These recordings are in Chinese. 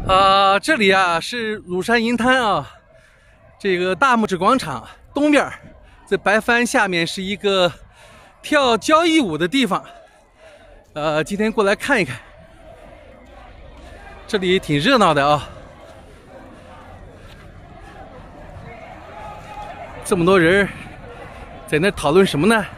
这里啊是乳山银滩啊，这个大拇指广场东边，这白帆下面是一个跳交谊舞的地方。今天过来看一看，这里挺热闹的啊，这么多人在那讨论什么呢？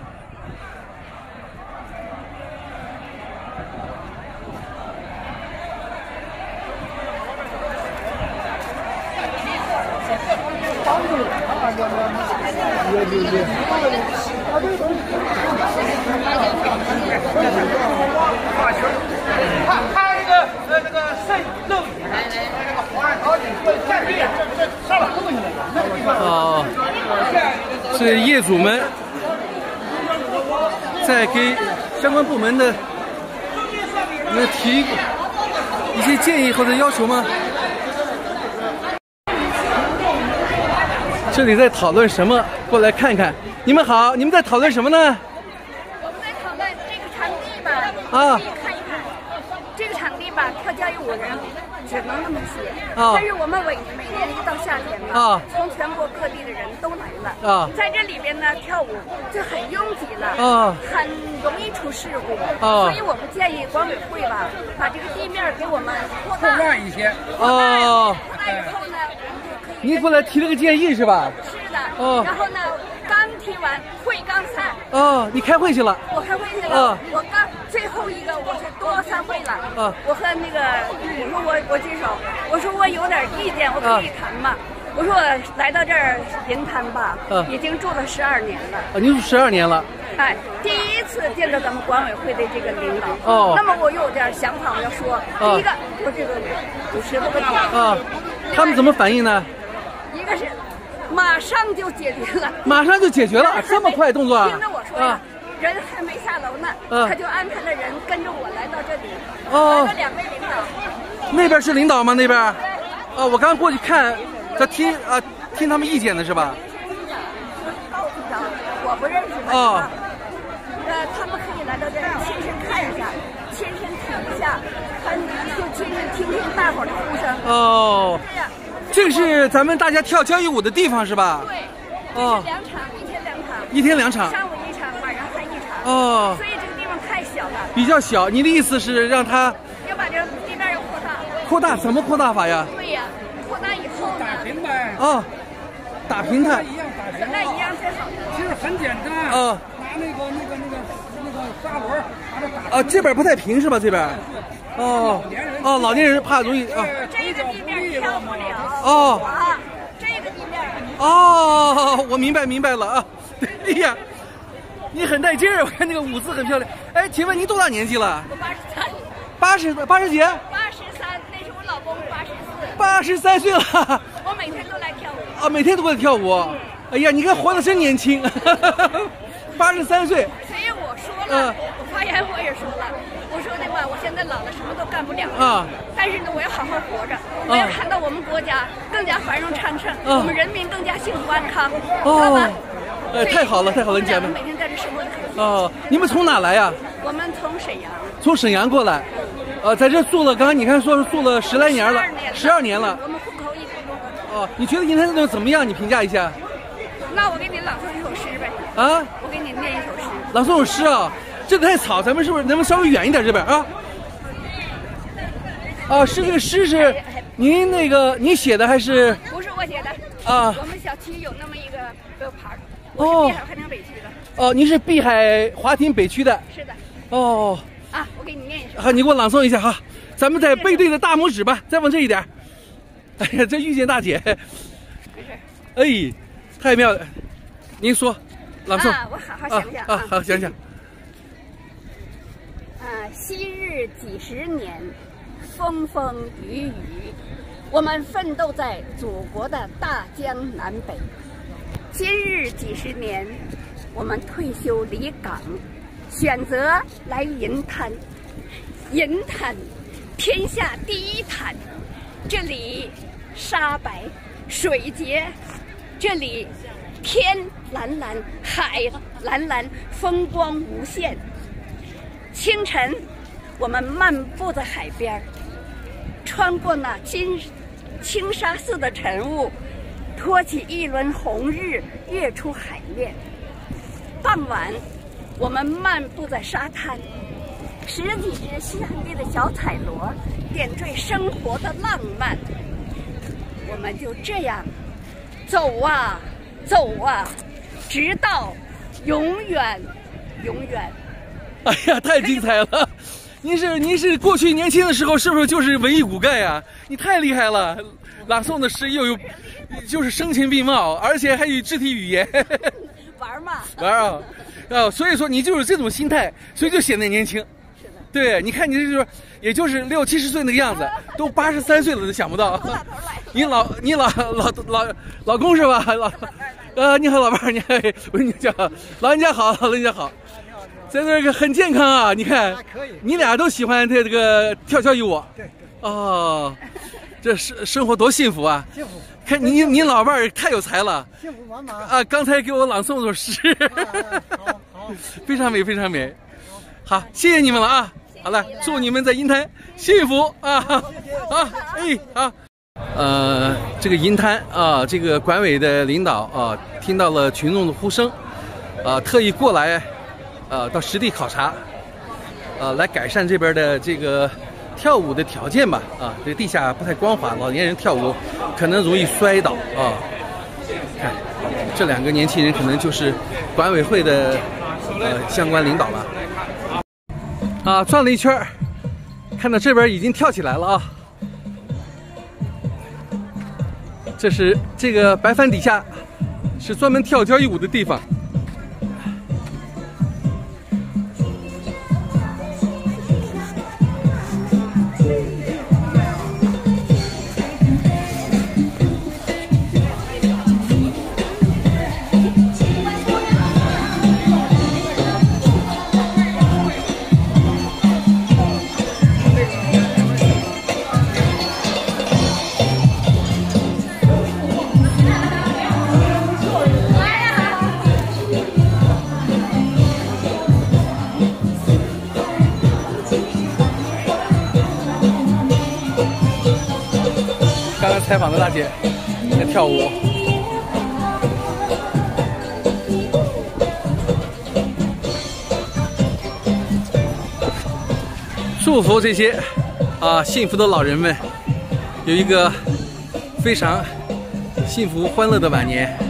是业主们在给相关部门的提一些建议或者要求吗？这里在讨论什么？过来看看。你们好，你们在讨论什么呢？ 我们在讨论这个场地吧，可以看一看。这个场地吧，跳交谊舞的人只能那么些。但是我们每年一到夏天呢，从全国各地的人都来了。在这里边呢，跳舞就很拥挤了，很容易出事故。所以我们建议管委会吧，把这个地面给我们扩大一些。 扩大以后呢， 你过来提了个建议是吧？ 是的。然后呢，刚提完会刚散。 你开会去了？ 我开会去了。我刚最后一个我是多散会了。我和那个我说我举手，我说我有点意见，我可以谈嘛。我说我来到这儿银滩吧，已经住了12年了。 您住12年了？ 哎，第一次见到咱们管委会的这个领导。那么我有点想法，我要说，第一个说这个有石头问题。 他们怎么反应呢？ 一个是马上就解决了， 马上就解决了，这么快动作啊！ 听着我说呀，人还没下楼呢，他就安排了人跟着我来到这里，来了2位领导。 那边是领导吗？那边？我刚过去看，他听他们意见的是吧？ 高组长，我不认识他。他们可以来到这儿亲身看一下，亲身听一下，就亲身听听大伙儿的呼声。这样。 这个是咱们大家跳交谊舞的地方是吧？ 对。2场， 一天2场。 上午1场，晚上还1场。所以这个地方太小了。 比较小，你的意思是让他要把这个地面要扩大。 扩大怎么扩大法呀？ 对呀，扩大以后打平呗。 打平它。 现在一样最好。 其实很简单。拿那个砂轮把它打。 这边不太平是吧？这边。老年人怕容易这个地面跳不了。这个地面。 我明白了啊！哎呀，你很带劲儿，我看那个舞姿很漂亮。哎，请问您多大年纪了？ 我 80几？ 83，那是我老公84。 83岁了。 我每天都来跳舞。 每天都来跳舞。哎呀，你看活得真年轻。83岁。 所以我说了，我发言我也说了，我说的话，我现在老了，什么都干不了了。但是呢，我要好好活着，我要看到我们国家更加繁荣昌盛，我们人民更加幸福安康，知道吧？ 太好了，你讲的。 每天在这生活的开心。 你们从哪来呀？ 我们从沈阳。 从沈阳过来，在这住了，刚刚你看说是住了10来年了，12年了。 我们户口1年多。 你觉得银滩这怎么样？你评价一下。 那我给你朗诵一首诗呗。我给你念一首诗。 朗诵首诗啊？这个太吵，咱们是不是能不能稍微远一点这边是这个诗是您你写的还是？ 不是我写的。我们小区有那么一个牌。我是碧海华亭北区的。 您是碧海华亭北区的。 是的。 我给你念一首。 好，你给我朗诵一下哈。咱们再背对着大拇指吧，再往这一点。哎呀，这遇见大姐。没事。太妙了。您说，朗诵。 我好好想想好想想。 昔日几十年，风风雨雨，我们奋斗在祖国的大江南北。今日几十年，我们退休离岗，选择来银滩。银滩，天下第一滩，这里沙白水洁，这里天蓝蓝，海蓝蓝，风光无限。清晨，我们漫步在海边， 穿过那青纱似的晨雾，托起一轮红日，跃出海面。傍晚，我们漫步在沙滩，十几只绚丽的小彩螺点缀生活的浪漫。我们就这样走啊走啊，直到永远永远。 哎呀，太精彩了！您是过去年轻的时候是不是就是文艺骨干呀？你太厉害了，朗诵的诗又有就是声情并茂，而且还有肢体语言。 玩嘛， 玩啊！所以说你就是这种心态，所以就显得年轻。对，你看你这就是也就是60、70岁那个样子，都83岁了都想不到。你老公是吧？你好，老伴儿，你好，我跟你讲，老人家好，老人家好。在这个很健康啊，你看，你俩都喜欢这个跳交谊舞。 对。 哦，这生活多幸福啊！ 幸福。 看你老伴儿太有才了， 幸福满满啊！刚才给我朗诵首诗， 好， 非常美，非常美。好，谢谢你们了啊！好了，祝你们在银滩幸福啊！好，哎，好。这个银滩啊，这个管委的领导啊，听到了群众的呼声，特意过来，到实地考察，来改善这边的这个跳舞的条件吧。这个地下不太光滑，老年人跳舞可能容易摔倒啊。看，这2个年轻人可能就是管委会的相关领导了。转了一圈，看到这边已经跳起来了啊。这是这个白帆底下是专门跳交谊舞的地方。刚刚采访的大姐在跳舞，祝福这些幸福的老人们有一个非常幸福欢乐的晚年。